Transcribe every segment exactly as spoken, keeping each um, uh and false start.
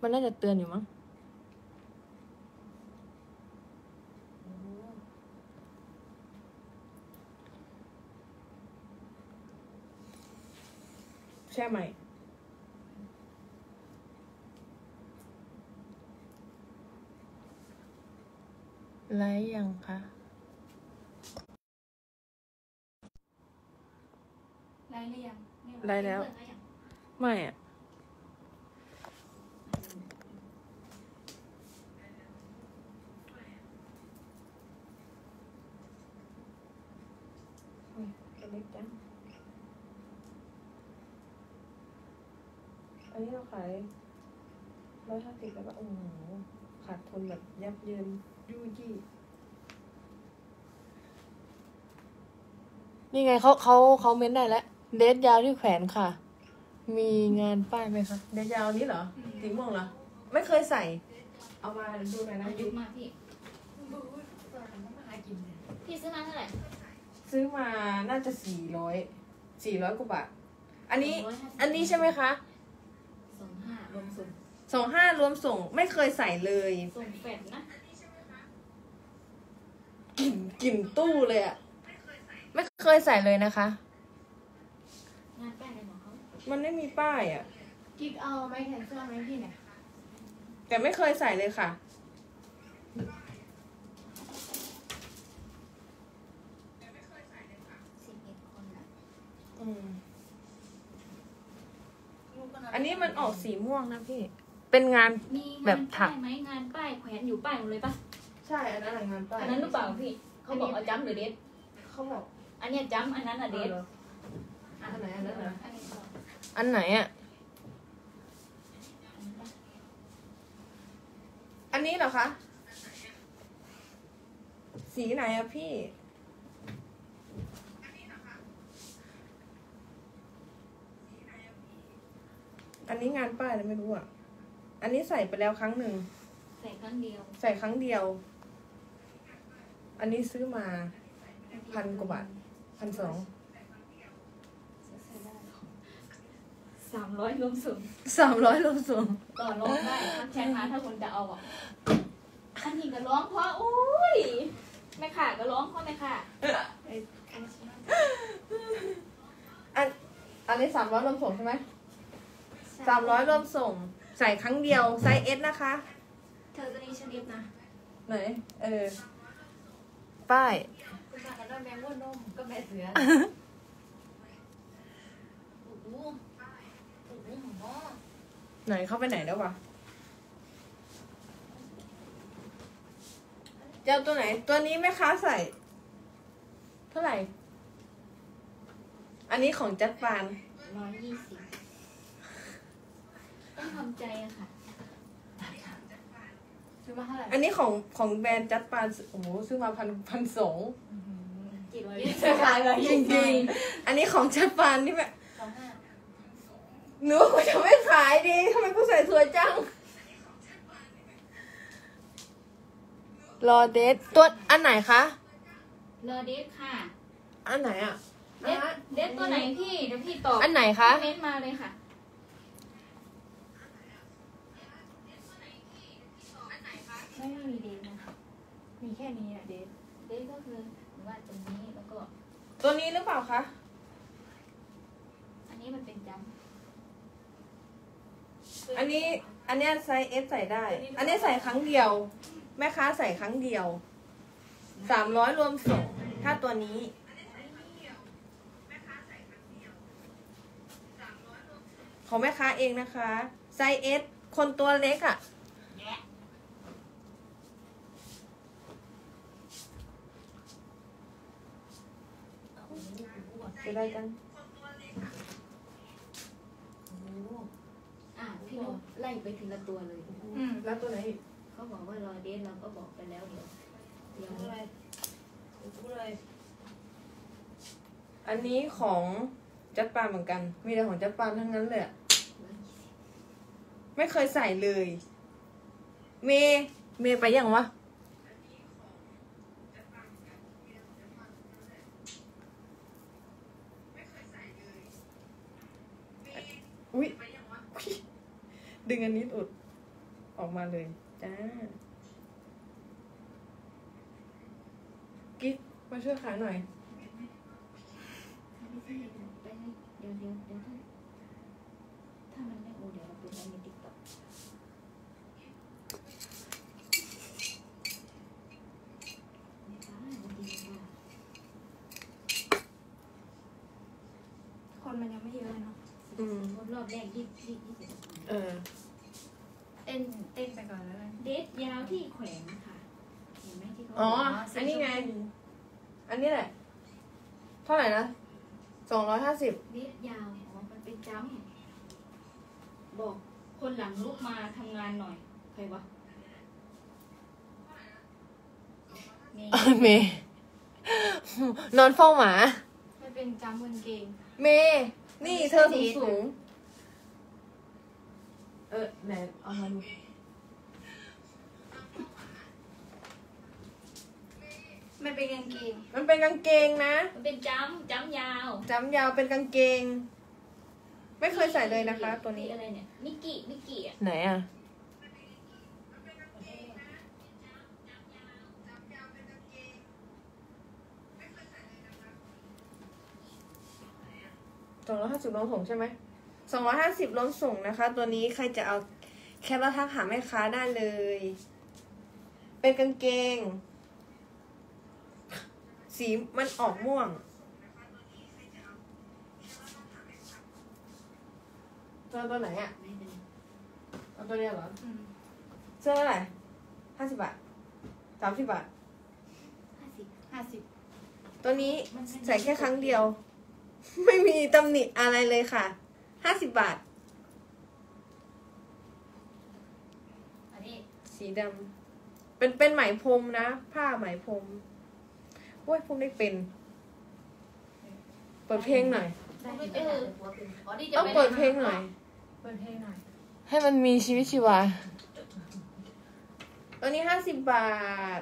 มันน่าจะเตือนอยู่มั้งใช่ไหมไลฟ์ยังคะไลฟ์หรือยังไลฟ์แล้วไม่อะอันนี้เราขายร้อยห้าสิบแล้วก็โอ้โหขาดทุนแบบยับเยินยู่ยี่นี่ไงเขาเขาเขาเม้นได้แล้วเดทยาวที่แขวนค่ะมีงานป้ายไหมคะเดทยาวนี้เหรอสีม่วงเหรอไม่เคยใส่เอามาดูหน่อยนะยุบมาพี่พี่ซื้อมาเท่าไหร่ซื้อมาน่าจะสี่ร้อยสี่ร้อยกว่าบาทอันนี้อันนี้ใช่ไหมคะสองห้ารวมส่งสองห้ารวมส่งไม่เคยใส่เลยส่งแฟดนะกลิ่นกลิ่นตู้เลยอะไม่เคยใส่เลยนะคะงานป้ายในหมอเขามันไม่มีป้ายอะกิ๊กเอาไม้แขนเสื้อไหมพี่เนี่ยแต่ไม่เคยใส่เลยค่ะสิบเอ็ดคนนะอืมอันนี้มันออกสีม่วงนะพี่เป็นงานแบบถักไหมงานป้ายแขวนอยู่ป้ายหมดเลยปะใช่อันนั้นงานป้ายอันนั้นหรือเปล่าพี่เขาบอกเอาจัมหรือเดทเขาบอกอันนี้จัมอันนั้นอะเดทอันไหนอันนั้นเหรออันอันไหนอ่ะอันนี้เหรอคะสีไหนอะพี่อันนี้งานป้ายเลยไม่รู้อ่ะอันนี้ใส่ไปแล้วครั้งหนึ่งใส่ครั้งเดียวใส่ครั้งเดียวอันนี้ซื้อมาพันกว่าบาทพันสองสามร้อยรวมส่งสามร้อยรวมส่งต่อรองได้ทักแชทมาถ้าคนจะเอาอ่ะอันนี้ก็ร้องเพราะอุ้ยไม่ค่ะก็ร้องเพราะไม่ค่ะอันอันนี้สามร้อยรวมส่งใช่ไหมสามร้อยรวมส่งใส่ครั้งเดียวไซส์เอสนะคะเธอตัวนี้ชนิดนะไหนเออป้ายคุณมากันด้วยแมงว่านมก็แม่เสือโอ้โหโอ้โหหอไหนเข้าไปไหนแล้ววะเจ้าตัวไหนตัวนี้แม่ค้าใส่เท่าไหร่อันนี้ของจัดปานร้อยยี่สิบต้องทำใจอะค่ะซื้อมาเท่าไหร่อันนี้ของของแบรนด์จัดปานโอ้โหซื้อมาพันพันสองกี่ร้อยยี่สิบขายเลยจริงๆอันนี้ของจัดปานนี่แบบสองห้าหนูกูจะไม่ขายดีทำไมกูใส่สวยจังรอเดทตัวอันไหนคะรอเดทค่ะอันไหนอ่ะเดทเดทตัวไหนพี่เดี๋ยวพี่ตอบอันไหนคะเม้นมาเลยค่ะไม่มีเดทนะคะมีแค่นี้อะเดทเดทก็คือว่าตรงนี้แล้วก็ตัวนี้หรือเปล่าคะอันนี้มันเป็นจัมอันนี้อันนี้ไซส์ S ใส่ได้อันนี้ใส่ครั้งเดียวแม่ค้าใส่ครั้งเดียวสามร้อยรวมส่งถ้าตัวนี้ของแม่ค้าเองนะคะไซส์ S คนตัวเล็กอ่ะจะได้กันอ่ะพี่นุ๊กไล่ไปทีละตัวเลยอืมแล้วตัวไหนอีกเขาบอกว่ารอเดทเราก็บอกไปแล้วเดี๋ยวเดี๋ยวอะไรดูเลยอันนี้ของจัดปานเหมือนกันมีแต่ของจัดปานทั้งนั้นเลยไม่เคยใส่เลยเมเมไปยังวะอุ้ยดึงอันนี้อุดอกมาเลยจ้ากิ๊กมาช่วยขายหน่อยไม่ใช่ไปให้เดี๋ยวเดี๋ยวเดี๋ยวถ้าถ้ามันไม่โอเดี๋ยวเราไปไลฟ์ในติ๊กต็อกไม่ได้มันดีมากคนมันยังไม่เยอะเนาะอืมรอบแรกยี่สิบยี่สิบเออเต้นเต้นไปก่อนแล้วกันเดทยาวที่แขวนค่ะเห็นไหมที่เขาอ๋อบอกว่าอันนี้ไง อันนี้แหละ เท่าไหร่นะสองร้อยห้าสิบเดทยาวอ๋อมันเป็นจ้ำบอกคนหลังลุกมาทำงานหน่อยใครวะมีเมย์ นอนเฝ้าหมามันเป็นจำกางเกงเมย์นี่เธอสูงสูงเออไหนเอามาดูมันเป็นกางเกงมันเป็นกางเกงนะมันเป็นจ้ำจ้ำยาวจำยาวเป็นกางเกง ไม่เคยใส่เลยนะคะ ตัวนี้อะไรเนี่ยมิกกี้มิกกี้อ่ะไหนอ่ะสองร้อยห้าสิบรวมส่งใช่ไหมสองร้อยห้าสิบรวมส่งนะคะ ตัวนี้ใครจะเอาแคปแล้วทักหาแม่ค้าได้เลย เป็นกางเกง สีมันออกม่วงเจอตัวไหนอ่ะไม่เป็นไรเอาตัวเนี้ยเหรออืมเสื้อเท่าไหร่ห้าสิบบาทสามสิบบาทห้าสิบห้าสิบตัวนี้ใส่แค่ครั้งเดียว ไม่มีตำหนิอะไรเลยค่ะ ห้าสิบบาทอันนี้สีดำ เป็นเป็นไหมพรมนะ ผ้าไหมพรมโอ้ยพูดได้เป็น เปิดเพลงหน่อยได้ที่เป็นหัวเป็นอ๋อนี่จะต้องเปิดเพลงหน่อยเปิดเพลงหน่อยให้มันมีชีวิตชีวา ตัวนี้ห้าสิบบาท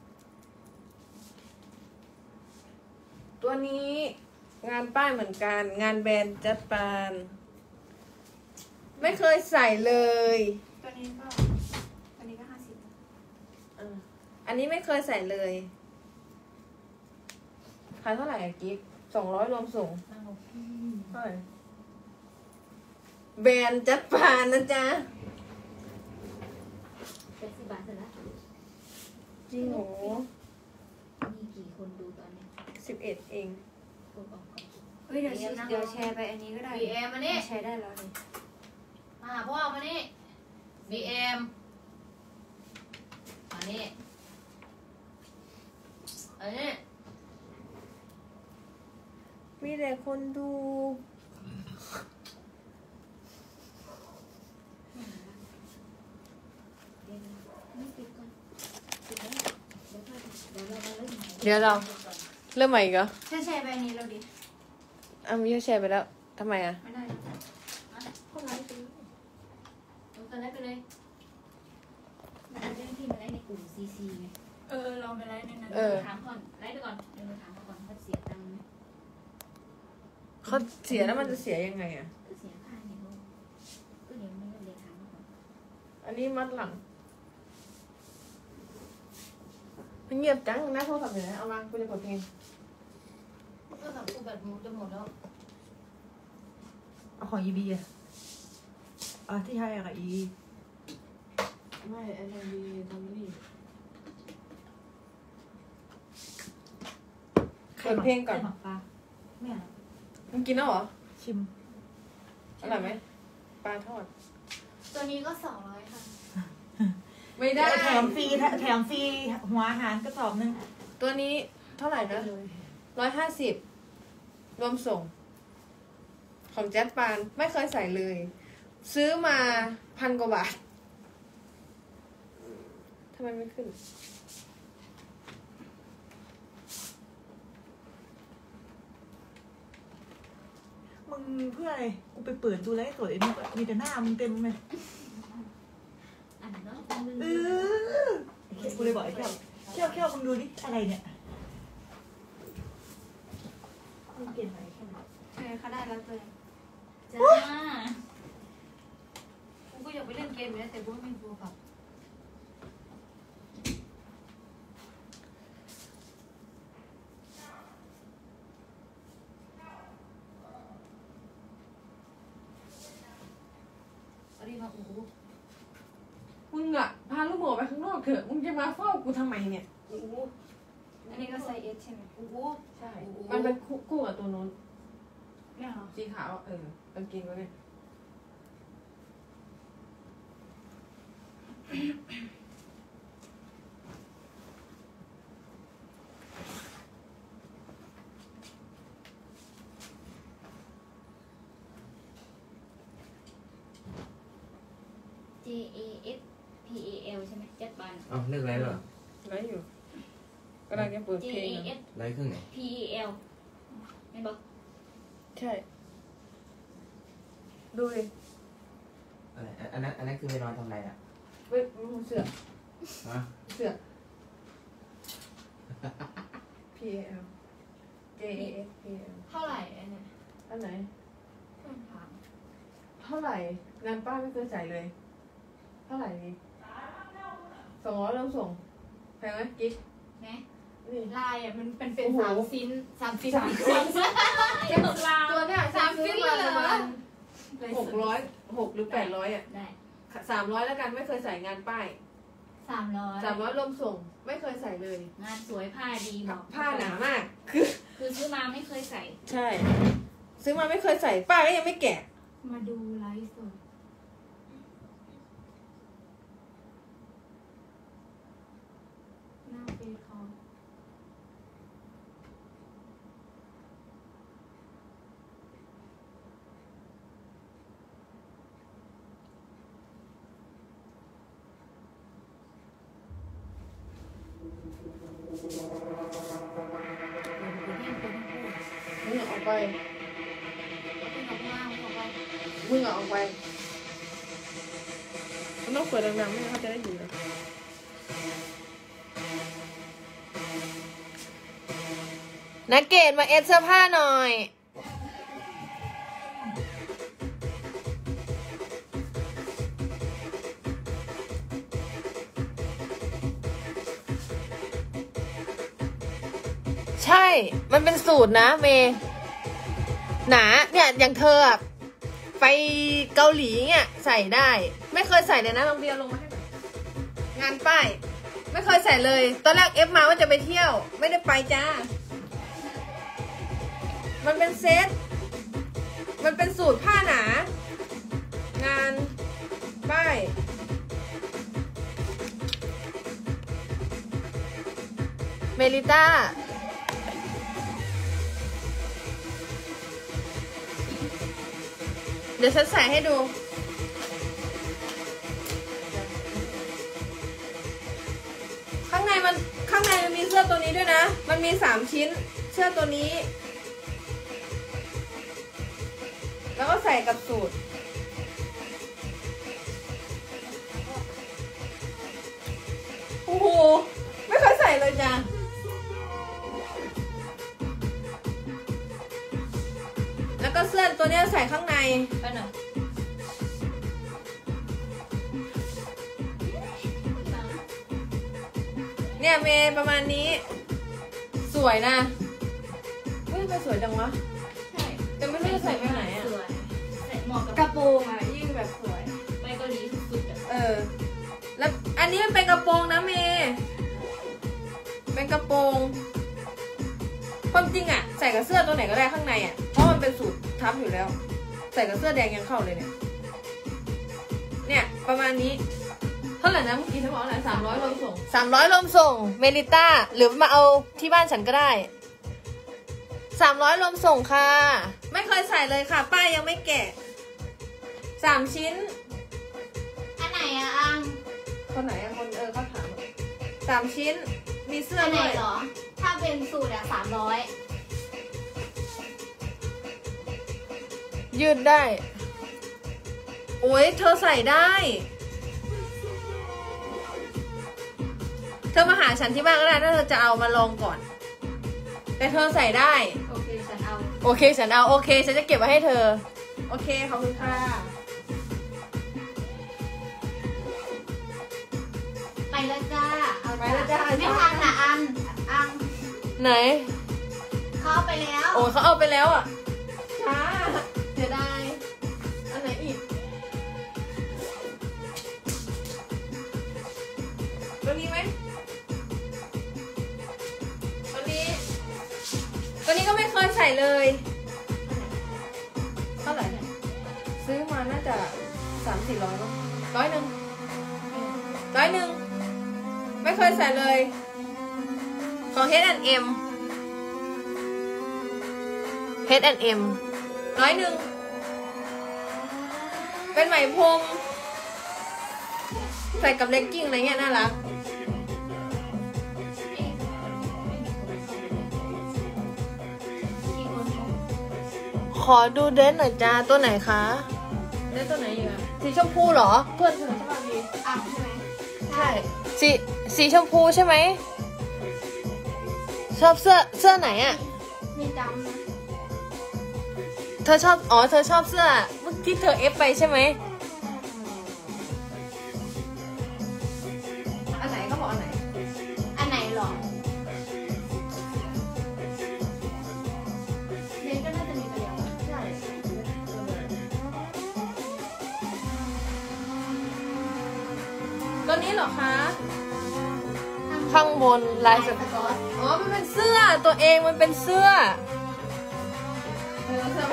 ตัวนี้งานป้ายเหมือนกัน งานแบรนด์จัดปานไม่เคยใส่เลยตัวนี้ก็ตัวนี้ก็ห้าสิบอ่ะอันนี้ไม่เคยใส่เลยขายเท่าไหร่อะกิ๊กสองร้อยรวมส่งนั่งลงเท่าไหร่แบรนด์จัดปานนะจ๊ะแปดสิบบาทเสร็จแล้วจริงโหมีกี่คนดูตอนนี้สิบเอ็ดเองกดออกก่อนเฮ้ยเดี๋ยวเดี๋ยวแชร์ไปอันนี้ก็ได้บีเอ็มมานี่แชร์ได้แล้วนี่มาหาพ่อมานี่บีเอ็มมานี่อันนี้มีแต่คนดูไม่ปิดก่อนปิดแล้วเดี๋ยวค่อยเดี๋ยวเรามาเริ่มใหม่เดี๋ยวเรา เริ่มใหม่อีกเหรอแชร์แชร์ไปอันนี้เราดิอ่ะมีแชร์ไปแล้วทำไมอ่ะไม่ได้พวกเราไปเลยลงกันได้ไปเลยมันจะได้ที่มาไล่ในกลุ่มซีซีไงเออลองไปไลฟ์ในนั้นเออถามก่อนไล่ไปก่อนเดี๋ยวเราถามเขาก่อนเขาเสียตังค์ไหมเขาเสียแล้วมันจะเสียยังไงอ่ะก็เสียค่าเนี่ยลูกก็เดี๋ยวไม่ได้เลยถามเขาก่อนอันนี้มัดหลังมันเงียบจังนะโทรศัพท์อยู่ไหนเอามากูจะกดเพลงก็สับกูแบบหมดจะหมดแล้วเอาของยีบีอ่ะอ่ะที่ให้อะค่ะอีไม่ไอ้ทำดีทำนี่เปิดเพลงก่อนไข่หมักปลาไม่เอามึงกินแล้วเหรอชิมอร่อยไหมปลาทอดตัวนี้ก็สองร้อยค่ะไม่ได้แถมฟรีแถมฟรีหัวอาหารกระสอบหนึงตัวนี้เท่าไหร่นะร้อยห้าสิบรวมส่ง ของแจ๊ดปานไม่เคยใส่เลย ซื้อมาพันกว่าบาททำไมไม่ขึ้นมึงเพื่ออะไรกูไปเปิดดูแล้วไอ้ตัวไอ้นี่มีแต่หน้ามึงเต็มเลยอันนั้นเนาะอันนึงเออกูเลยบอกไอ้แก้วแก้วแก้วมึงดูดิอะไรเนี่ยมึงเปลี่ยนไปแค่ไหนเออเขาได้แล้วตัวนี้จ้ากูก็อยากไปเล่นเกมอยู่นะแต่กูไม่มีโทรศัพท์มาอู้มึงอะพาลูกหมูไปข้างนอกเถอะมึงจะมาเฝ้ากูทำไมเนี่ยอู้อันนี้ก็ไซส์เอสใช่ไหมอู้ใช่มันเป็นคู่คู่กับตัวนู้นเนี่ยเหรอสีขาวอะเออกางเกงก็เนี่ย J A S P A L ใช่ไหมเจ็ดบันเอ้าเลือกอะไรเหรอไลฟ์อยู่กำลังจะเปิด J เพลง A อยู่ S ไลฟ์เครื่องไหน P A L ไม่บอกใช่ดูดิอะไรอันอันนั้นอันนั้นคือไปนอนทำอะไรอ่ะเว้ยเสือฮะเสือ P A L J A S P A L เท่าไหร่อันเนี่ยอันไหนเพื่อนถามเท่าไหร่งานป้าไม่เคยใส่เลย เท่าไหร่นี่สองร้อยเราส่งแพงไหมกิ๊กนะนี่ลายอ่ะมันเป็นเป็นโอ้โหสามชิ้นสามชิ้นสามชิ้นตกลาวตัวเนี้ยสามซื้ชิ้อน มาเหรประอมาณหกร้อยหกหรือแปดร้อยอ่ะได้สามร้อยแล้วกันไม่เคยใส่งานป้ายสามร้อยสามร้อยรวมส่ง ไม่เคยใส่เลยงานสวยผ้าดีบอกผ้าหนามาก คือคือซื้อมาไม่เคยใส่ใช่ ซื้อมาไม่เคยใส่ป้าก็ยังไม่แกะมาดูไลฟ์สดหน้าเฟซเขามึงอะออกไปเป็นออกมาเขาไปมึงอะออกไปมันต้องเปิดดังๆไม่งั้นเขาจะได้ยินเลยนักเกตมาเอสเสื้อผ้าหน่อย ใช่ มันเป็นสูตรนะเมย์หนา เนี่ย อย่างเธออะไปเกาหลีเนี่ยใส่ได้ ไม่เคยใส่เลยนะลองเบียร์ลงมาให้หน่อยงานป้าย ไม่เคยใส่เลย ตอนแรกเอฟมาว่าจะไปเที่ยว ไม่ได้ไปจ้า มันเป็นเซต มันเป็นสูตรผ้าหนา งานป้าย เมลิต้า เดี๋ยวฉันใส่ให้ดู ข้างในมันข้างในมันมีเสื้อตัวนี้ด้วยนะ มันมีสามชิ้น เสื้อตัวนี้ แล้วก็ใส่กับสูทโอ้โห ไม่เคยใส่เลยจ้ะ แล้วก็เสื้อตัวนี้ใส่ข้างในไปหน่อยเนี่ยเมย์ประมาณนี้ สวยนะเฮ้ยมันสวยจังวะใช่แต่ไม่รู้จะใส่ไปไหนอ่ะสวยใส่เหมาะกับกระโปรงอ่ะยิ่งแบบสวยไปเกาหลีสุดๆอะเออ แล้วอันนี้มันเป็นกระโปรงนะเมย์เป็นกระโปรง ความจริงอ่ะ ใส่กับเสื้อตัวไหนก็ได้ข้างในอ่ะ เพราะมันเป็นสูททับอยู่แล้ว ใส่กับเสื้อแดงยังเข้าเลยเนี่ย เนี่ยประมาณนี้ เท่าไหร่นะเมื่อกี้ทั้งหมดเท่าไหร่สามร้อยรวมส่งสามร้อยรวมส่ง เมลิต้า หรือมาเอาที่บ้านฉันก็ได้ สามร้อยรวมส่งค่ะ ไม่เคยใส่เลยค่ะ ป้ายยังไม่แกะ สามชิ้นอันไหนอะอังคนไหนอะคนเออเขาถามสามชิ้น มีเสื้ออันไหนด้วยเหรอ ถ้าเป็นสูตรอะสามร้อยยืดได้ โอ้ยเธอใส่ได้ เธอมาหาฉันที่บ้านก็ได้ถ้าเธอจะเอามาลองก่อน แต่เธอใส่ได้โอเคฉันเอาโอเคฉันเอาโอเคฉันจะเก็บไว้ให้เธอ โอเคขอบคุณค่ะไปแล้วจ้า เอาไปแล้วจ้าไม่ทันนะอัง อังไหนเขาเอาไปแล้วโอ้ยเขาเอาไปแล้วอ่ะช้าเสียดายอันไหนอีกตัวนี้ไหมตัวนี้ ตัวนี้ก็ไม่เคยใส่เลยเท่าไหร่ซื้อมาน่าจะสามสี่ร้อยร้อยหนึ่งร้อยหนึ่งไม่เคยใส่เลยของ เอช แอนด์ เอ็ม เอช แอนด์ เอ็ม ร้อยหนึ่งเป็นไหมพรมใส่กับเลกกิ้งอะไรเงี้ยน่ารักขอดูเดรสหน่อยจ้าตัวไหนคะเดรสตัวไหนอยู่อะสีชมพูเหรอเพื่อนเธอใช่ป่ะพี่อ้าวใช่ไหมใช่สีสีชมพูใช่ไหมชอบเสื้อเสื้อไหนอะมีจำนะเธอชอบอ๋อเธอชอบเสื้อที่เธอเอฟไปใช่ไหมอันไหนก็บอกอันไหนอันไหนหรอเดนก็น่าจะมีตัวเดียวใช่ตัวนี้เหรอคะข้างบนลายสสก๊อตอ๋อมันเป็นเสื้อตัวเองมันเป็นเสื้อเออเสื้อ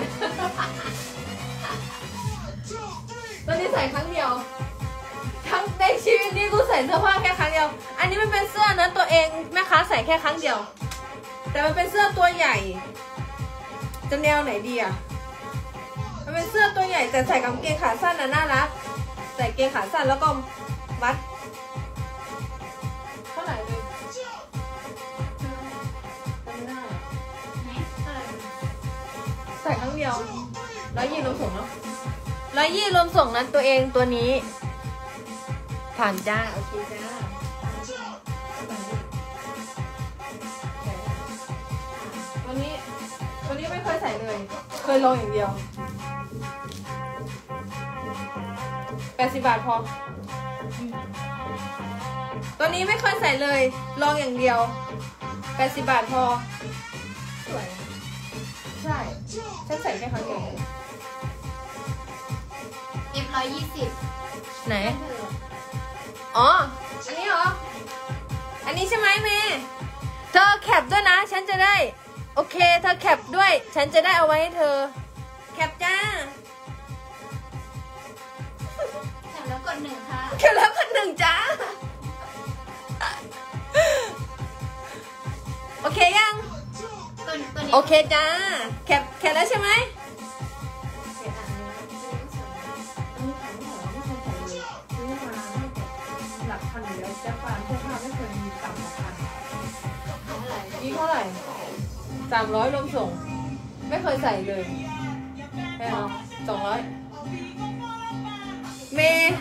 ตัวนี้ใส่ครั้งเดียวทั้งในชีวิตนี้กูใส่เสื้อผ้าแค่ครั้งเดียวอันนี้มันเป็นเสื้อนะตัวเองแม่ค้าใส่แค่ครั้งเดียวแต่มันเป็นเสื้อตัวใหญ่จะแนวไหนดีอ่ะมันเป็นเสื้อตัวใหญ่แต่ใส่กางเกงขาสั้นนะน่ารักใส่เกงขาสั้นแล้วก็มัดเท่าไหร่เลยจำไม่ได้ไหนเท่าไหร่ใส่ครั้งเดียวร้อยยี่รวมส่งเนาะร้อยยี่รวมส่งนั้นตัวเองตัวนี้ ผ่านจ้าโอเคจ้าตัวนี้ตัวนี้ไม่เคยใส่เลย เคยลองอย่างเดียวแปดสิบบาทพอตัวนี้ไม่เคยใส่เลยลองอย่างเดียวแปดสิบบาทพอสวยใช่ฉันใส่แค่ครั้งเดียวเอฟร้อยยี่สิบไหนอ๋ออันนี้เหรออันนี้ใช่ไหมเมย์เธอแคปด้วยนะฉันจะได้โอเคเธอแคปด้วยฉันจะได้เอาไว้ให้เธอแคปจ้าแถมแล้วกดหนึ่งค่ะแคปแล้วคนหนึ่งจ้าโอเคยังตัวตัวนี้โอเคจ้าแคปแคปแล้วใช่ไหมหลักพันอยู่แล้วแจ๊ปฟานเสื้อผ้าไม่เคยมีต่ำกว่าพันเท่าไหร่นี่เท่าไหร่สามร้อยรวมส่ง ไม่เคยใส่เลยไม่เอาสองร้อยเมย์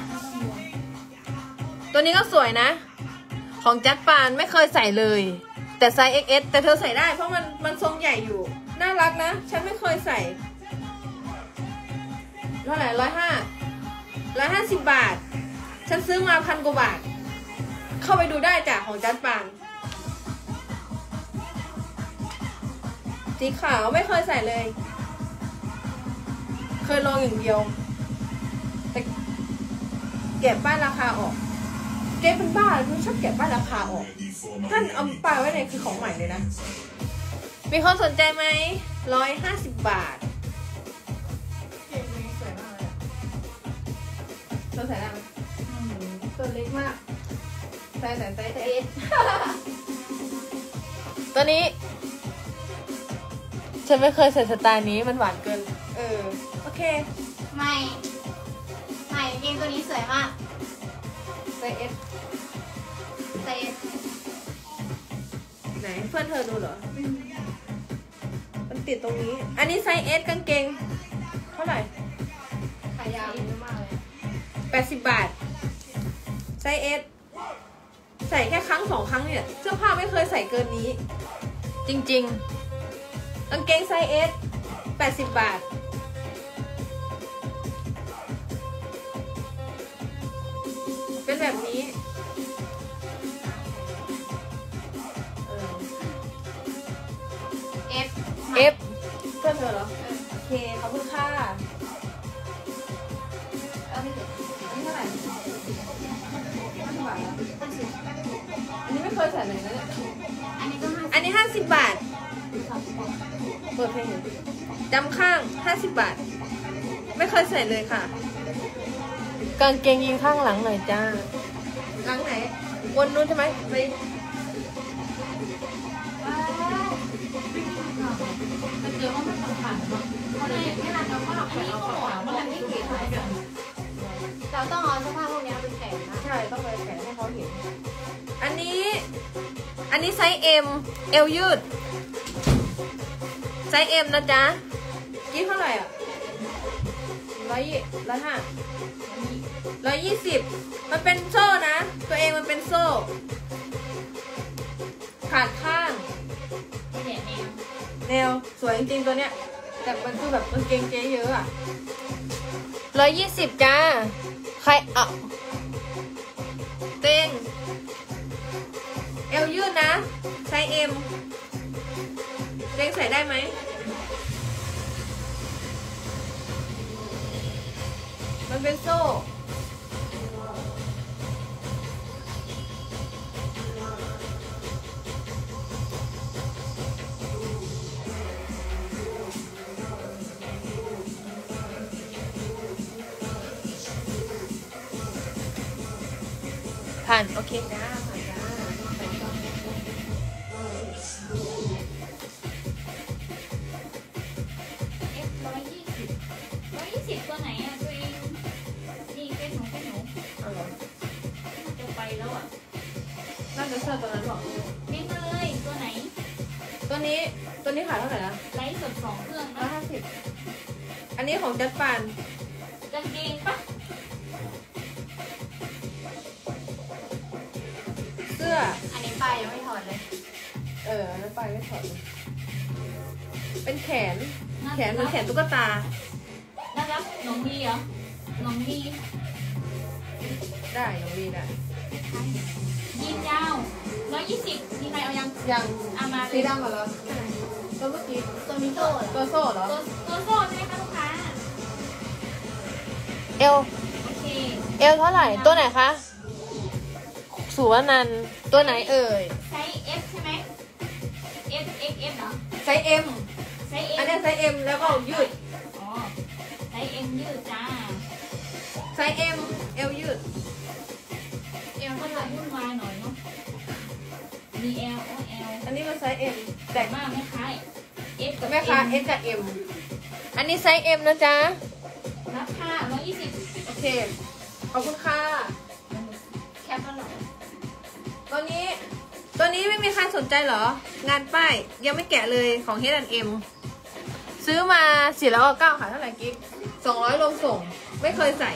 ตัวนี้ก็สวยนะ ของแจ็คปานไม่เคยใส่เลย แต่ไซส์ เอ็กซ์ เอส แต่เธอใส่ได้เพราะมันมันทรงใหญ่อยู่ น่ารักนะ ฉันไม่เคยใส่เท่าไหร่ร้อยห้าร้อยห้าสิบบาท ฉันซื้อมาพันกว่าบาท เข้าไปดูได้จ้ะของแจ็คปานสีขาวไม่เคยใส่เลย เคยลองอย่างเดียว แต่เก็บป้ายราคาออกเจ๊เป็นบ้าไม่ชอบเก็บป้ายราคาออกท่านเอาป้ายไว้ในคือของใหม่เลยนะ มีคนสนใจไหมร้อยห้าสิบบาทเกงนี้สวยมากเลยอะเธอใส่ได้ไหมตัวเล็กมากใส่ใส่ใส่เอส ตัวนี้ ฉันไม่เคยใส่สไตล์นี้มันหวานเกิน เออ โอเคไม่ไม่เกมตัวนี้สวยมากใส่เอสเซฟไหนเพื่อนเธอดูเหรอ มันติดตรงนี้ อันนี้ไซส์เอสกางเกง เท่าไหร่ขายาวเยอะมากเลยแปดสิบบาท ไซส์เอสใส่แค่ครั้งสองครั้งเนี่ยเสื้อผ้าไม่เคยใส่เกินนี้ จริงๆกางเกงไซส์เอสแปดสิบบาท เป็นแบบนี้เออเอฟเอฟเพื่อนเธอเหรอ โอเคขอบคุณค่ะเอาไปเถอะอันนี้เท่าไหร่ห้าสิบบาทเหรอปิดเพลงอยู่จำข้างห้าสิบบาทไม่เคยใส่เลยค่ะกางเกงยีนข้างหลังหน่อยจ้าหลังไหนบนนู้นใช่ไหมไปแต่เจอว่ามันสำคัญเนาะเพราะในเวลาเราก็หลอกไปเอาของมันไม่เก๋เลยกันเราต้องเอาเสื้อผ้าพวกนี้ไปแขวนนะใช่ต้องไปแขวนให้เขาเห็นอันนี้อันนี้ไซส์ M เอวยืดไซส์ M นะจ๊ะกี่เท่าไหร่อ่ะร้อยยี่ร้อยห้าร้อยยี่สิบมันเป็นโซ่นะตัวเองมันเป็นโซ่ขาดข้างไม่เนี่ยเองแนวสวยจริงๆตัวเนี้ยแต่มันคือแบบกางเกงเจ๊เยอะอ่ะร้อยยี่สิบจ้าใครเอาเต็งเอวยืดนะไซส์ M เต็งใส่ได้ไหมมันเป็นโซ่ผ่านโอเคจ้าผ่านจ้าเอฟร้อยยี่สิบร้อยยี่สิบตัวไหนอ่ะตัวเองนี่เป็นหนูเป็นหนูเอาเหรอจะไปแล้วอ่ะน่าจะเสื้อตัวนั้นหรอเน้นมาเลยตัวไหนตัวนี้ตัวนี้ขายเท่าไหร่นะไลฟ์สดสองเครื่องร้อยนะห้าสิบอันนี้ของจัดปานกางเกงปะเสื้ออันนี้ป้ายยังไม่ถอดเลยเอออันนั้นไปไม่ถอดเลยเป็นแขนแขนเหมือนแขนตุ๊กตาน่ารักน้องดีเหรอน้องดีได้น้องดีได้ยีนยาวร้อยยี่สิบมีใครเอายังยังเอามาสีดำเหรอตัวเมื่อกี้ตัวนี้โซ่เหรอตัวโซ่เหรอตัวตัวโซ่ใช่ไหมคะลูกค้าเอลโอเคเอลเท่าไหร่ตัวไหนคะสุวรรณันท์ตัวไหนเอ่ยไซส์ F ใช่ไหม F X F เหรอไซส์ M ไซส์อัน M นี้ไซส์ M แล้วก็ยืดอ๋อไซส์ M ยืดจ้าไซส์ M เอลยืดเอลก็จะวุ่นวายหน่อยเนาะมี L O L อันนี้มันไซส์ M แต่แต่มากไม่คล้าย F กับแม่ค้า M S กับ M อันนี้ไซส์ M นะจ๊ะราคาร้อยยี่สิบโอเคขอบคุณค่ะแคปแล้วเหรอตัวนี้ ตัวนี้ไม่มีใครสนใจเหรอ งานป้ายยังไม่แกะเลยของ เอช แอนด์ เอ็ม ซื้อมาสี่ร้อยเก้าขายเท่าไหร่กิ๊กสองร้อยรวมส่ง ไม่เคยใส่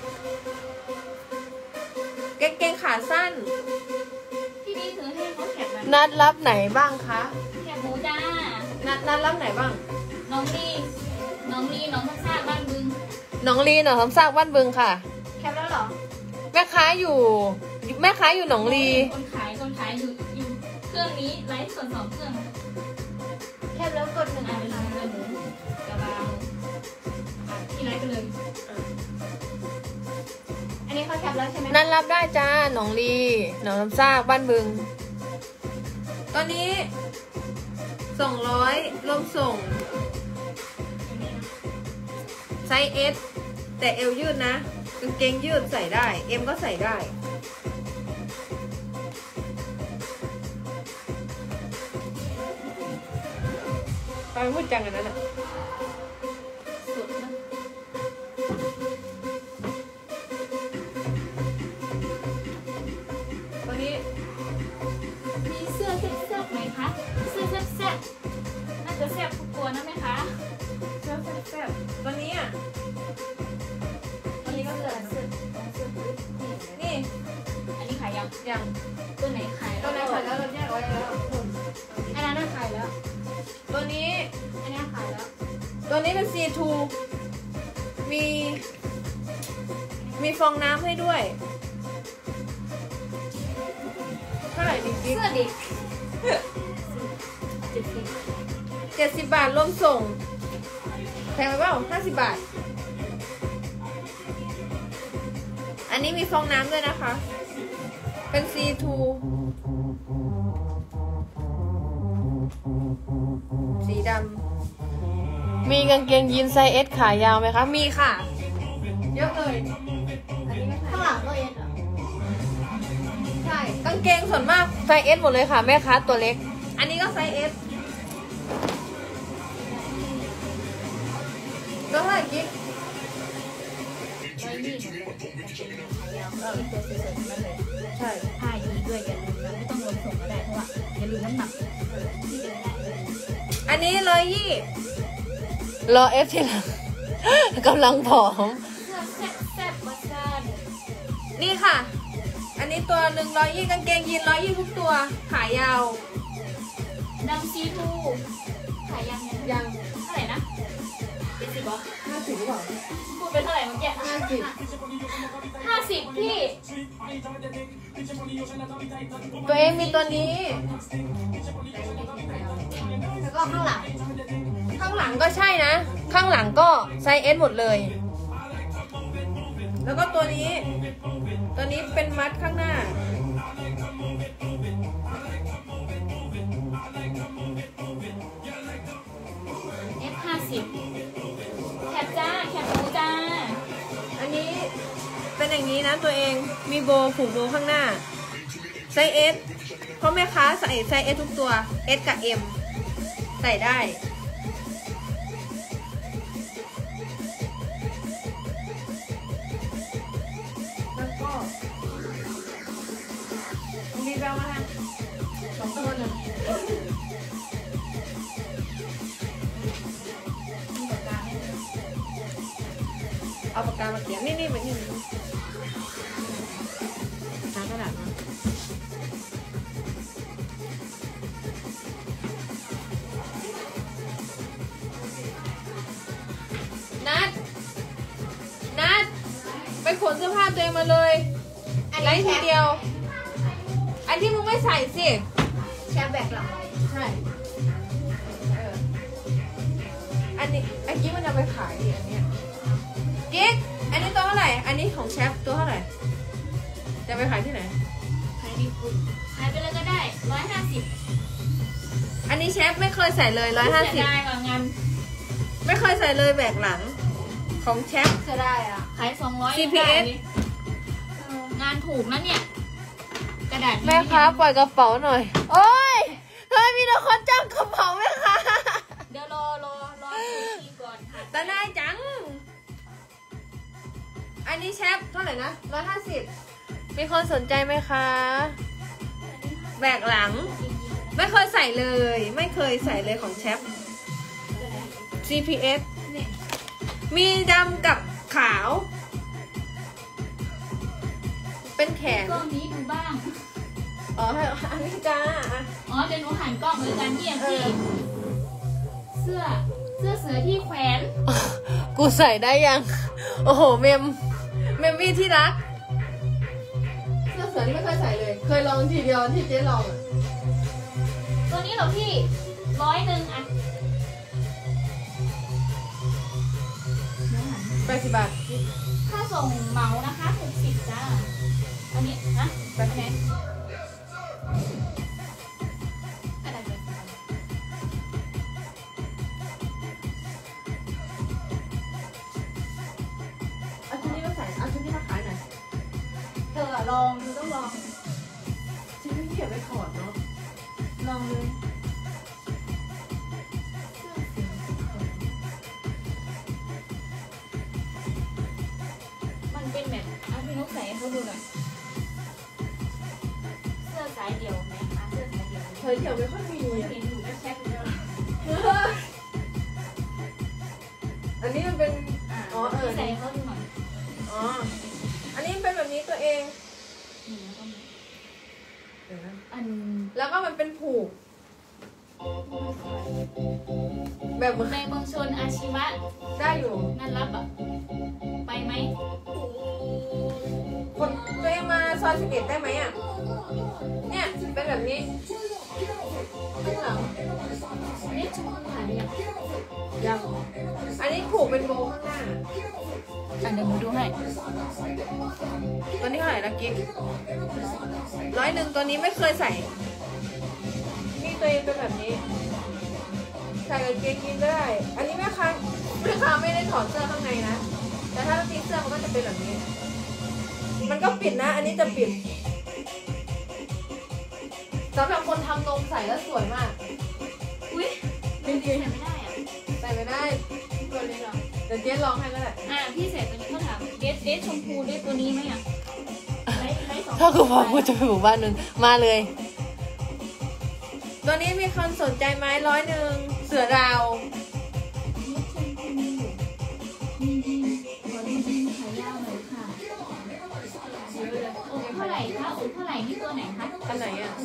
กางเกงขาสั้นพี่บีถือให้เขาแคปมานัดรับไหนบ้างคะแคปหมูจ้านัดนัดรับไหนบ้างน้องลีน้องลีน้องทักษะบ้านบึงน้องลีหนองคำซากบ้านบึงค่ะแคปแล้วเหรอแม่ค้าอยู่ แม่ค้าอยู่หนองลีคนขายคนขายอยู่อยู่เครื่องนี้ไลฟ์สดสองเครื่องแคปแล้วกดหนึ่งอ่าอันเวลาเรือหมูกระบาอ่ะที่ไลฟ์ไปเลยอันนี้เขาแคปแล้วใช่ไหมนัดรับได้จ้าหนองลีหนองคำซากบ้านบึง ตอนนี้สองร้อยรวมส่ง ไซส์ S แต่เอวยืดนะกางเกงยืดใส่ได้ M ก็ใส่ได้ ไปพูดจังกันนั้นอ่ะสุดนะตัวนี้มีเสื้อแซ่บๆไหมคะ เสื้อแซ่บๆน่าจะแซ่บทุกตัวนะไหมคะเสื้อแซ่บๆตัวนี้อ่ะอันนี้ก็เสื้อเสื้อเสื้อพื้นนี่นี่อันนี้ขายยังอย่างตัวไหนขายตัวไหนขายแล้วเราแยกไว้แล้วอันนั้นน่ะขายแล้วตัวนี้อันนี้ขายแล้วตัวนี้เป็น ซี ทู มี มีฟองน้ำให้ด้วย เท่าไหร่ดีกิ๊กเสื้อเด็กเจ็ดสิบเจ็ดสิบบาทรวมส่ง แพงไปเปล่าห้าสิบบาท อันนี้มีฟองน้ำด้วยนะคะ เป็น ซี ทู สีดำมีกางเกงยีนไซส์เอสขายาวไหมคะ มีค่ะ เยอะเลยอันนี้ก็ข้างหลังก็เอ็นเหรอใช่กางเกงส่วนมากไซส์เอสหมดเลยค่ะแม่ค้าตัวเล็ก อันนี้ก็ไซส์เอสก็เท่าไหร่กิ๊กร้อยยี่สิบยาวก็เป็นตัวสวยๆทั้งนั้นเลยใช่ผ้าดีด้วยอย่าลืมนะไม่ต้องรวมส่งก็ได้เพราะว่าอย่าลืมน้ำหนักที่เดินได้เลยอันนี้ร้อยยี่รอเอฟทีหลัง กำลังผอมเสื้อแซ่บแซ่บมาซ่านนี่ค่ะ อันนี้ตัวหนึ่งร้อยยี่กางเกงยีนร้อยยี่ทุกตัว ขายาวดำซีทูขายยังเนี่ยยังเท่าไหร่นะเจ็ดสิบเหรอห้าสิบหรือเปล่าพูดเป็นเท่าไหร่เมื่อกี้ห้าสิบห้าสิบพี่ตัวเองมีตัวนี้แล้วก็ข้างหลังข้างหลังก็ใช่นะ ข้างหลังก็ไซส์เอสหมดเลย แล้วก็ตัวนี้ ตัวนี้เป็นมัดข้างหน้าเอฟห้าสิบแคปจ้าแคปหมูจ้าอันนี้เป็นอย่างนี้นะตัวเอง มีโบผูกโบข้างหน้า ไซส์เอสเพราะแม่ค้าใส่ไซส์เอสทุกตัว เอส กับ เอ็ม ใส่ได้ แล้วก็มีแววมาทางสองตัวหนึ่งเอาปากกามาเขียนนี่นี่แบบนี้ทางกระดาษมานัดนัดไปขนเสื้อผ้าตัวเองมาเลยอันไล่นี้ทีแชเดียว อันที่มึงไม่ใส่สิแชปแบกหลังใช่เอออันนี้ไอ้กิ๊กมันจะไปขายดิอันเนี้ยกิ๊กอันนี้ตัวเท่าไหร่ อันนี้ของแชฟตัวเท่าไหร่ จะไปขายที่ไหนขายดีคุณขายไปเลยก็ได้ร้อยห้าสิบอันนี้แชฟไม่เคยใส่เลยร้อยห้าสิบได้กว่างานไม่เคยใส่เลยแบกหลัง ของแชฟจะได้อ่ะขายสองร้อยซี พี เอสงานถูกนะเนี่ย กระดาษนี้แม่ค้าปล่อยกระเป๋าหน่อย โอ้ยทำไมมีแต่คนจ้างกระเป๋าแม่ค้าเดี๋ยวรอรอรอทีก่อนค่ะแต่ได้จัง อันนี้แชฟเท่าไหร่นะร้อยห้าสิบมีคนสนใจไหมคะ แบกหลัง ไม่เคยใส่เลย ไม่เคยใส่เลยของแชฟ ซี พี เอสเนี่ยมีดำกับขาว เป็นแขนกล้องนี้ดูบ้างอ๋อให้อันนี้จ้าอ่ะอ๋อเดี๋ยวหนูหันกล้องเลยกันที่อย่างเอที่อเสื้อ เสื้อเสือที่แขวนกูใส่ได้ยัง โอ้โห เมม เมมมี่ที่รัก เสื้อเสือนี่ไม่เคยใส่เลย เคยลองทีเดียวที่เจ๊ลองอ่ะตัวนี้เหรอพี่ร้อยหนึ่งอ่ะแปดสิบบาทค่าส่งเหมานะคะหกสิบจ้า อันนี้นะไปไหนอะไรเป็นเอาชุดนี้มาใส่ เอาชุดนี้มาขายหน่อยเธอลองดูต้องลองชุดนี้เก็บไว้ถอดเนาะลองเลยมันเป็นแบบอ่ะพี่นุ๊กใส่ให้เขาดูหน่อยเสื้อสายเดี่ยวไหมคะเสื้อสายเดี่ยวเธอเดี๋ยวไม่ค่อยมีอ่ะเห็นอยู่แชทเลยอันนี้มันเป็นอ่าอ๋อเออใส่ให้เขาดูหน่อยอ๋อ อันนี้เป็นแบบนี้ตัวเองนี่แล้วก็มีเดี๋ยวนะอันแล้วก็มันเป็นผูก แบบเหมือนในเมืองชนอาชีวะได้อยู่นั่นรับอ่ะ ไปไหมคนตัวเองมาซอยสิบเอ็ดได้ไหมอ่ะ เนี่ยเป็นแบบนี้ข้างหลังนี่ชุดถ่ายยังยังอันนี้ผูกเป็นโบข้างหน้าอ่ะเดี๋ยวหนูดูให้ตัวนี้เท่าไหร่ละกิ๊กร้อยหนึ่งตัวนี้ไม่เคยใส่ นี่ตัวเองเป็นแบบนี้ ไซส่กางเกงยีนได้ อันนี้แม่ค้าแม่ค้าไม่ได้ถอดเสื้อข้างในนะ แต่ถ้าเราตีเสื้อมันก็จะเป็นแบบนี้ มันก็ปิดนะ อันนี้จะปิดสำหรับคนทำนมใส่แล้วสวยมากอุ้ยไม่ดีใส่ไม่ได้อ่ะใส่ไม่ได้ตัวเล็กเหรอเดี๋ยวเจ๊ลองให้ก็ได้อ่ะพี่ใส่ตัวนี้เขาถามเดสเดสชมพูเดสตัวนี้ไหมอ่ะไลท์ไลท์สองถ้ากูพอกูจะไปหมู่บ้านนึงมาเลย ตัวนี้มีคนสนใจไหมร้อยหนึ่งเสือดาวเดสชมพูมีดีขอดีดีขายาวหน่อยค่ะเยอะเลยอกเท่าไหร่คะอกเท่าไหร่นี่ตัวไหนคะอันไหนอ่ะ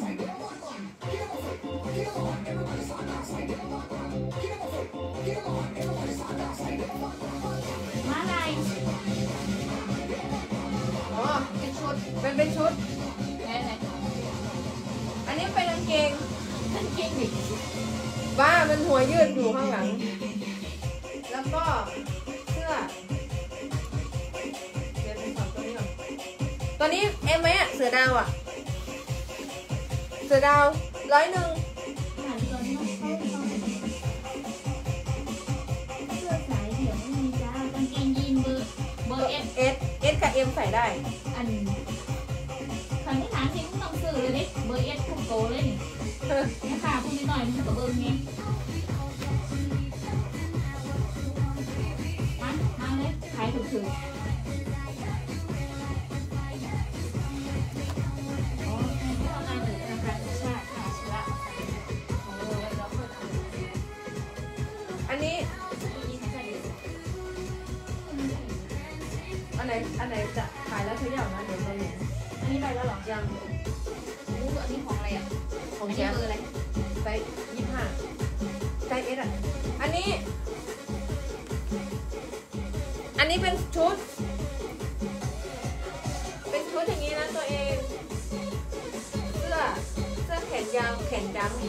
มาลายอ๋อเป็นชุดเป็นเป็นชุดไหนไหนอันนี้เป็นกางเกงท่านเก่งดิบ้ามันหัวยืดอยู่ข้างหลัง แล้วก็เสื้อเดี๋ยวไปสอนตัวนี้ก่อนตัวนี้เอ็มไหมอ่ะเสือดาวอ่ะ เสือดาวร้อยหนึ่งผ่านตัวนี้ต้องเข้าเข้าเสื้อสายเดี่ยวไม่มีจ้ากางเกงยีนเบอร์เบอร์เอสเอสเอสกับเอ็มใส่ได้อันขันที่ฐานที่มึงต้องซื้อเลยดิเบอร์เอสทุกโตเลยนี่เออเนี่ยค่ะพูดนิดหน่อยมันจะเบอร์ไงมามาเลยขายถูกๆอ๋อทำงานหนึ่งธนาคารชาติค่ะชละโอ้แล้วเราเปิดอ่านอันนี้มีใครได้อันไหนอันไหนจะขายแล้วเธออยากนะเดี๋ยวเราหนูอันนี้ไปแล้วเหรอยังรู้อันนี้ของอะไรอ่ะของอันแชนี้มเบอร์อะไรไซส์ยี่ห้าไซส์เอสอ่ะ อันนี้ อันนี้เป็นชุด เป็นชุดอย่างนี้นะตัวเอง เสื้อ เสื้อแขนยาวแขนดำ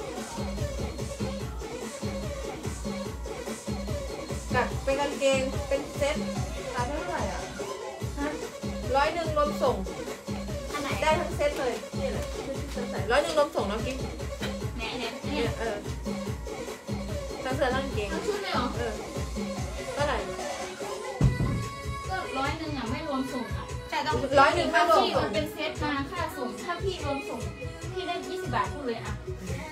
กับเป็นกางเกง เป็นเซ็ตราคาเท่าไหร่อ่ะฮะร้อยหนึ่งรวมส่งอันไหนได้ทั้งเซ็ตเลย นี่แหละชุดที่ฉันใส่ร้อยหนึ่งรวมส่งน้องกิ๊ฟแหนแหนเนี่เนี่ย ยเออทั้งเสื้อทั้งกางเกงทั้งชุดเลยเหรอเออเท่าไหร่ก็ร้อยหนึ่งอ่ะไม่รวมส่งอ่ะแต่ต้องร้อยหนึ่งถ้าไม่รวมพี่ส่มังนเป็นเซตมาค่าส่ง ถ้าพี่รวมส่ง พี่ได้ยี่สิบบาทพูดเลยอ่ะ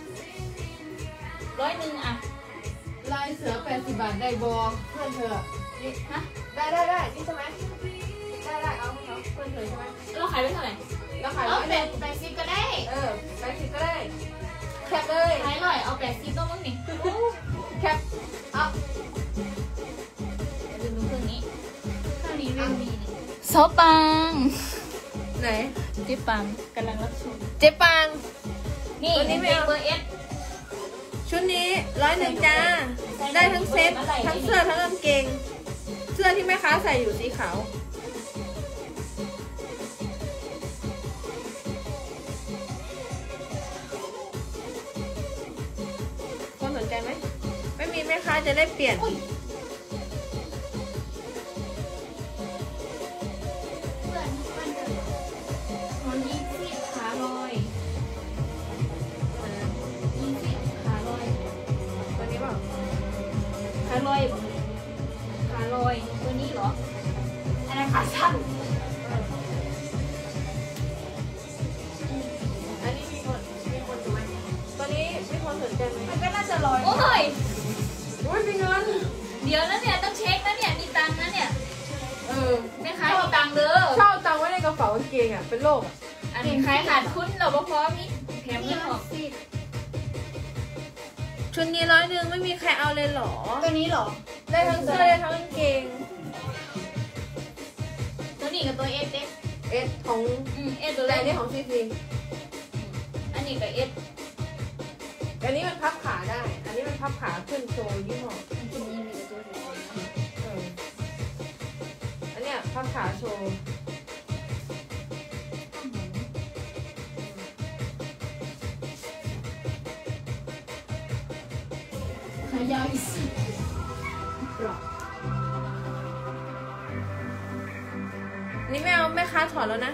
ร้อยหนึ่งอ่ะลายเสือแปดสิบบาทได้บอเพื่อนเธอนี่ฮะได้ได้ได้นี่ใช่ไหมได้ได้เอาให้เขาเพื่อนเธอใช่ไหมเราขายไปเท่าไหร่แล้วขายเอาร้อยหแปนึ่ดงแปดสิบก็ได้เออแปดสิบก็ได้แคปเลยขายร้อยเอาแปดสิบต้องมึงนี่แคปเอาเดี๋ยวดูเครื่องนี้เครื่องนี้เรื่องนี้นี่ซอปังไหนเจ๊ปังกำลังรับชมเจ๊ปางนี่ตัวนี้ไม่เอาเบอร์เอสชุดนี้ร้อยหนึ่งจ้าได้ทั้งเซ็ตทั้งเสื้อทั้งกางเกง เสื้อที่แม่ค้าใส่อยู่สีขาวคนสนใจไหมไม่มีแม่ค้าจะได้เปลี่ยนเพื่อนเพื่อนเพื่อนคนยี่สิบขาลอยยี่สิบขาลอยตัวนี้เปล่าขาลอยขาลอยตัวนี้เหรออันนั้นขาสั้นอันนี้มีคนมีคนดูไหมตัวนี้มีคนสนใจไหมมันก็น่าจะลอยโอ้ยอุ้ยมีเงินเดี๋ยวนะเนี่ยต้องเช็คนะเนี่ยมีตังค์นะเนี่ยเออแม่ค้ามีตังค์เด้อชอบตังไว้ในกระเป๋ากางเกงอ่ะเป็นโรคอ่ะอันนี้ขายขาดทุนเราบ่พอมีแถมนี่เงินอมัอน กสิบชุดนี้ร้อยหนึ่งไม่มีใครเอาเลยเหรอตัวนี้เหรอได้ทั้งเสื้อได้ทั้งกางเกงตัวนี้กับตัวเอสเด็กเอสของอืมเอสตัวแต่แรอักนนี้ของซีซีอันนี้กับเอสอันนี้มันพับขาได้ อันนี้มันพับขาขึ้นโชว์ยี่ห้ออันนี้มีกับตัวเดียวเอออันเนี้ยพับขาโชว์ขายาวอีกสิอันนี้ไม่เอาแม่ค้าถอดแล้วนะ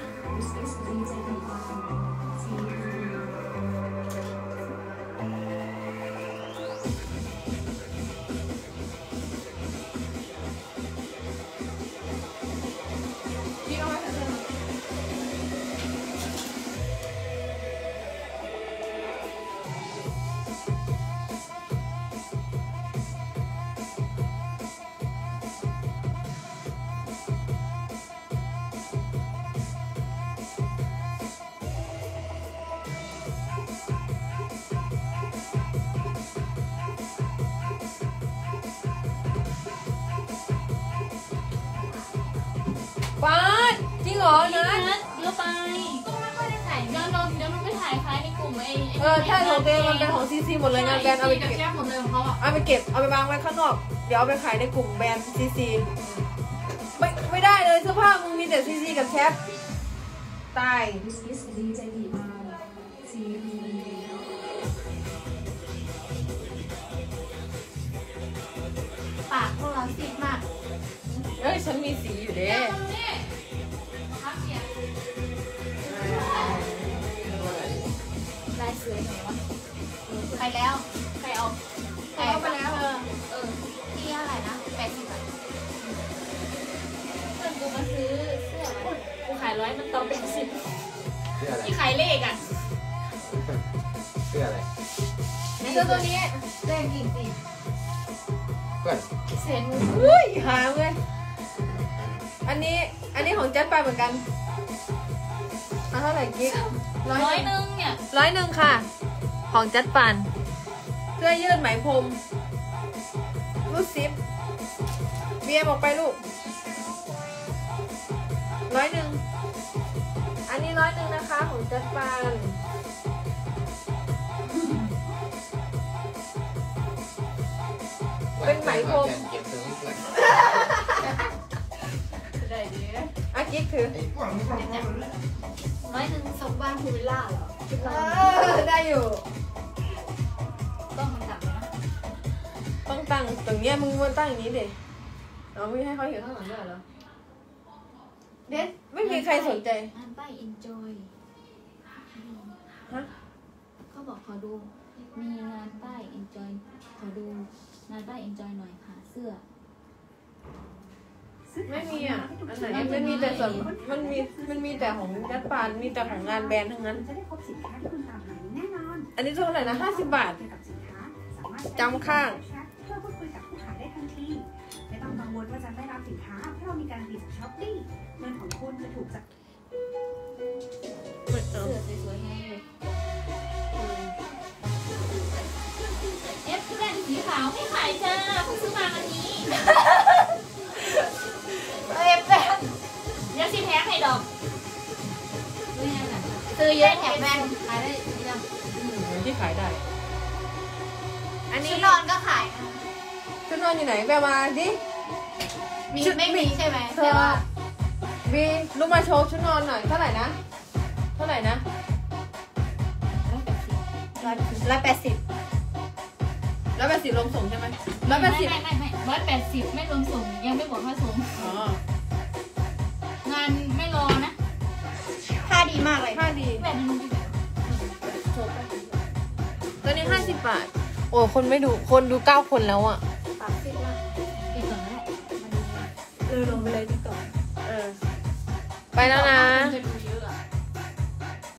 จริงเหรอนี่นะนะเดี๋ยวไปก็ไม่ค่อยได้ใส่เดี๋ยวเราเดี๋ยวเราไปถ่ายคล้ายในกลุ่มไอ้เออใช่ของเดมันเป็นของซีซีหมดเลยงานแบรนด์เอาไปกับเก็บแก้มหมดเลยของเขาอ่ะเอาไปเก็บเอาไปวางไว้ข้างนอกเดี๋ยวเอาไปขายในกลุ่มแบรนด์ซีซีไม่ไม่ได้เลยเสื้อผ้ามึงมีแต่ซีซีกับแชทตายปากพวกเราซีดมากเอ้ยฉันมีสีอยู่เด้นี่พักเสียงลายสวยไหนวะไปแล้วใครเอาใครเอาไปแล้วเออเออที่เท่าไหร่นะแปดสิบบาทเพื่อนกูมาซื้อเสื้อมากูขายร้อยมันต่อเป็นสิบเสื้ออะไรที่ขายเลขอ่ะเสื้ออะไรเสื้อตัวนี้เล่นจริงจริงเพื่อนเซ็นอุ้ยหาเลยอันนี้อันนี้ของแจ๊ดไปเหมือนกันเอาเท่าไหร่กิ๊กร้อยหนึ่งเนี่ยร้อยหนึ่งค่ะ ของแจ๊ดปันเสื้อยืดไหมพรมรูดซิปเบียร์บอกไปลูกร้อยหนึ่งอันนี้ร้อยหนึ่งนะคะของแจ๊ดปันเป็นไหมพรมเก็บซื้อเพื่อนได้ดีอ่ะกิ๊กถือไอ้พวกนี้พวกนี้ร้อยหนึ่งสมบ้านภูวิลล่าเหรอคิดเอว่าอได้อยู่ต้องมันดับนะต้องตั้งตรงเนี้ยมึงมาตั้งอย่างนี้เด็เอาไม่ให้เขาเห็นข้างหลังด้วยเหรอเด็ดไม่มีใครสนใจงานป้าย enjoy ฮะเขาบอกขอดู มีงานป้าย enjoy ขอดูงานป้าย enjoy หน่อยค่ะ เสื้อไม่มีอ่ะอันไหนมันมีแต่ส่วนมันมีมันมีแต่ของยัดปานมีแต่ของงานแบรนด์ทั้งนั้นจะได้พบสินค้าที่คุณตามหาแน่นอนอันนี้เท่าไหร่นะห้าสิบบาทเกี่ยวกับสินค้าสามารถจำข้างแชทเพื่อพูดคุยกับผู้ขายได้ทันทีไม่ต้องกังวลว่าจะไม่รับสินค้าเพราะเรามีการผลิตจากช้อปปี้เงินของคุณจะถูกจัดเหมือนเอเสื้ออสวยๆให้เลยเอฟแว่นสีขาวไม่ขายจ้าเพิ่งซื้อมาวันนี้เอ้ยแป้งเดี๋ยวสิแพ้ให้ดอกซื้อยังไงซื้อเยอะแถมแว่นขายได้ยังที่ขายได้ อันนี้ชุดนอนก็ขายนะชุดนอนอยู่ไหนแบมาดิมีไม่มีใช่ไหมเธแต่อว่าบีลูกมาโชว์ชุดนอนหน่อยเท่าไหร่นะเท่าไหร่นะร้อยแปดสิบร้อยแปดสิบลงส่งใช่ไหมร้อยแปไม่ดสิบไม่ไม่ไม่ร้อยแปดสิบไม่รวมส่งยังไม่บอกค่าส่งอ๋องานไม่รอนะผ้าดีมากเลยค่าดีแบบนึงดีตัวนี้ห้าสิบบาท โอ้คนไม่ดู คนดูเก้าคนแล้วอ่ะปากซิดมากปิดก่อนก็ได้เออลงไปเลยที่ต่อเออ ไปแล้วนะ